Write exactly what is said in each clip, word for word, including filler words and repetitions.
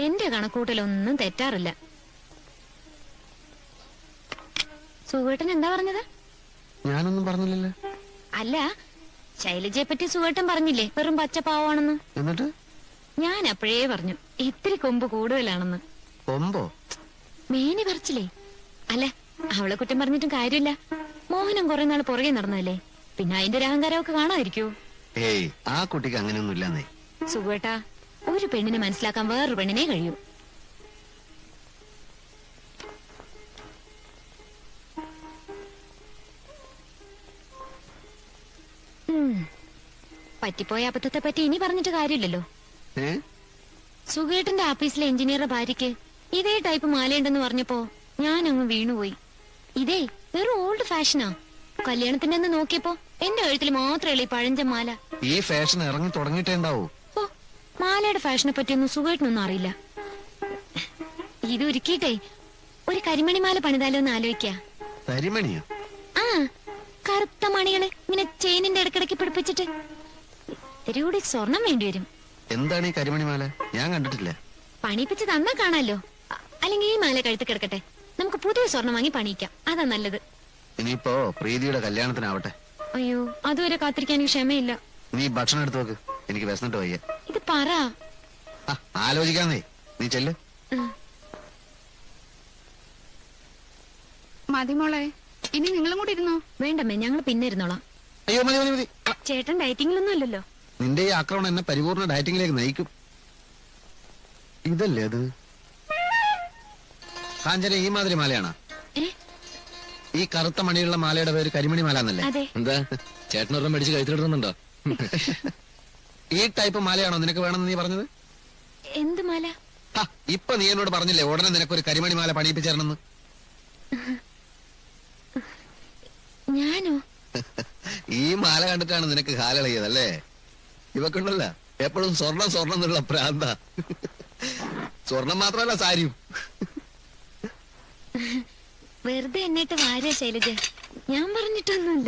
എന്റെ കണക്കൂട്ടലൊന്നും തെറ്റാറില്ല. സുഖേട്ടൻ എന്താ പറഞ്ഞത്? ഞാനൊന്നും പറഞ്ഞില്ലല്ലോ. അല്ല, ശൈലജയെ പറ്റി സുഖേട്ടൻ പറഞ്ഞില്ലേ വെറും പച്ചപ്പാവാണെന്ന്? എന്നിട്ട് ഞാൻ അപ്പോഴേ പറഞ്ഞു ഇത്തിരി കൊമ്പ് കൂടുതലാണെന്ന്. കൊമ്പോ? മേനി പറിച്ചില്ലേ? അല്ല, അവളെ കുറ്റം പറഞ്ഞിട്ടും കാര്യമില്ല. മോഹനം കുറെ നാൾ പുറകെ നടന്നതല്ലേ, പിന്നെ അതിന്റെ ഒരു അഹങ്കാരമൊക്കെ കാണാതിരിക്കൂ. ഏയ്, ആ കുട്ടിക്ക് അങ്ങനെയൊന്നും ഇല്ലെന്നേ. സുഖേട്ടാ, ഒരു പെണ്ണിനെ മനസ്സിലാക്കാൻ വേറൊരു പെണ്ണിനെ കഴിയൂ. പറ്റിപ്പോയ അബദ്ധത്തെ പറ്റി ഇനി പറഞ്ഞിട്ട് കാര്യമില്ലല്ലോ. സുഖേട്ടന്റെ ഓഫീസിലെ എഞ്ചിനീയറുടെ ഭാര്യയ്ക്ക് ഇതേ ടൈപ്പ് മാലയുണ്ടെന്ന് പറഞ്ഞപ്പോ ഞാൻ അങ്ങ് വീണുപോയി. ഇതേ വെറും ഓൾഡ് ഫാഷനാ. കല്യാണത്തിന്റെ അന്ന് നോക്കിയപ്പോ എന്റെ കഴുത്തിൽ മാത്രമേ ഈ പഴഞ്ച മാല. ഈ ഫാഷൻ ഇറങ്ങി തുടങ്ങിയിട്ടേ ഉണ്ടാവൂ. ഓ, മാലയുടെ ഫാഷനെ പറ്റിയൊന്നും സുഖേട്ടനൊന്നും അറിയില്ല. ഇത് ഒരുക്കിയിട്ടേ ഒരു കരിമണി മാല പണിതാലോ എന്ന് ആലോചിക്ക. കരിമണിയോ? ആ, കറുത്ത മണികള് ഇങ്ങനെ ചെയിനിന്റെ ഇടക്കിടക്ക് പിടിപ്പിച്ചിട്ട്. ഇത്തിരി സ്വർണം വേണ്ടി വരും. എന്താണ് ഈ കരിമണി മാല? ഞാൻ കണ്ടിട്ടില്ല. പണിപ്പിച്ച് തന്നാ കാണാലോ. അല്ലെങ്കിൽ ഈ മാല കഴുത്ത് കിടക്കട്ടെ, നമുക്ക് പുതിയ സ്വർണം വാങ്ങി പണിയിക്കാം. അതാ നല്ലത്. ഇനിയിപ്പോ പ്രീതിയുടെ കല്യാണത്തിനാവട്ടെ. അയ്യോ, അതുവരെ കാത്തിരിക്കാൻ എനിക്ക് ക്ഷമയില്ല. നീ ഭക്ഷണം എടുത്തു വെക്ക്, എനിക്ക് വിശന്നിട്ട് വയ്യ. ഇത് പറ. ആലോചിക്കാന്നേ, നീ ചെല്ല്. മതിമോളെ, ഇനി നിങ്ങളും കൂടി ഇരുന്നോ? വേണ്ടമ്മേ, ഞങ്ങൾ പിന്നെ ഇരുന്നോളാം. അയ്യോ, മതി മതി മതി. ചേട്ടൻ ഡയറ്റിങ്ങിലൊന്നും അല്ലല്ലോ. നിന്റെ ഈ ആക്രമണം എന്നെ പരിപൂർണ ഡയറ്റിംഗിലേക്ക് നയിക്കും. ഇതല്ലേ അത്? കാഞ്ചന, ഈ മാതിരി മാലയാണോ? ഈ കറുത്ത മണിയുള്ള മാലയുടെ പേര് കരിമണി മാല എന്നല്ലേ? എന്താ ചേട്ടനൊരെണ്ണം മേടിച്ച് കഴുത്തിലിടുന്നുണ്ടോ? ഈ ടൈപ്പ് മാലയാണോ നിനക്ക് വേണമെന്ന് നീ പറഞ്ഞത്? എന്ത് മാല? ഇപ്പൊ നീ എന്നോട് പറഞ്ഞില്ലേ ഉടനെ നിനക്കൊരു കരിമണി മാല പണിയിപ്പിച്ചേരണമെന്ന്? ഞാനോ? ഈ മാല കണ്ടിട്ടാണ് നിനക്ക് കാലളയതല്ലേ? ഇവക്കുണ്ടല്ല എപ്പോഴും സ്വർണം സ്വർണം എന്നുള്ള പ്രാന്ത. സ്വർണം മാത്രമല്ല, സാരിയും. വെറുതെ എന്നിട്ട് വാര്യ ശൈലജ, ഞാൻ പറഞ്ഞിട്ടൊന്നുമില്ല.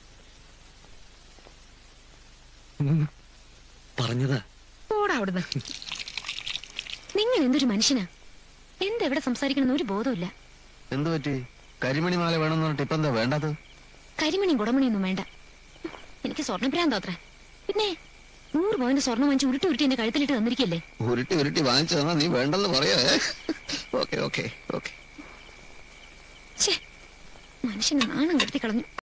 പറഞ്ഞതാ. ഓടാ അവിടുന്ന്. നിങ്ങൾ എന്തൊരു മനുഷ്യനാ! എന്തെവിടെ സംസാരിക്കണമെന്ന് ഒരു ബോധമില്ല. എന്തു പറ്റി? കരിമണി മാല വേണമെന്ന് പറഞ്ഞിട്ട് ഇപ്പൊ എന്താ വേണ്ടത്? കരിമണിയും കുടമണിയൊന്നും വേണ്ട. എനിക്ക് സ്വർണ്ണഭ്രാന്തോത്ര. പിന്നെ നൂറ് പോയിന്റ് സ്വർണ്ണം വാങ്ങിച്ച് ഉരുട്ടി ഉരുട്ടി എന്റെ കഴുത്തിലിട്ട് തന്നിരിക്കല്ലേ? ഉരുട്ടി ഉരുട്ടി വാങ്ങിച്ചു തന്നാ നീ വേണ്ടെന്ന് പറയേ? Okay okay okay. മനുഷ്യനെ നാണം കെടുത്തി കളഞ്ഞു.